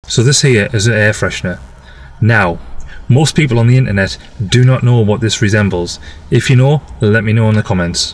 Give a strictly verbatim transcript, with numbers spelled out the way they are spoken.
So this here is an air freshener. Now, most people on the internet do not know what this resembles. If you know, let me know in the comments.